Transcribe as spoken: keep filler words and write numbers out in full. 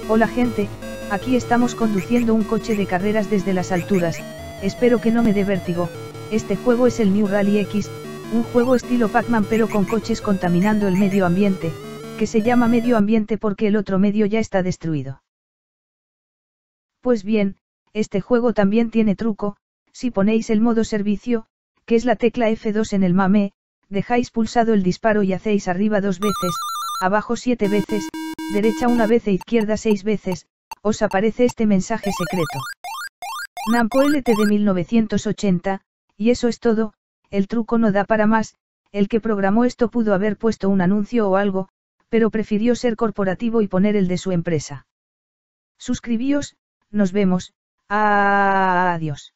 Hola gente, aquí estamos conduciendo un coche de carreras desde las alturas, espero que no me dé vértigo. Este juego es el New Rally X, un juego estilo Pac-Man pero con coches contaminando el medio ambiente, que se llama medio ambiente porque el otro medio ya está destruido. Pues bien, este juego también tiene truco. Si ponéis el modo servicio, que es la tecla F dos en el MAME, dejáis pulsado el disparo y hacéis arriba dos veces, abajo siete veces, derecha una vez e izquierda seis veces, os aparece este mensaje secreto. Namco L T D mil novecientos ochenta, y eso es todo. El truco no da para más. El que programó esto pudo haber puesto un anuncio o algo, pero prefirió ser corporativo y poner el de su empresa. Suscribíos, nos vemos, adiós.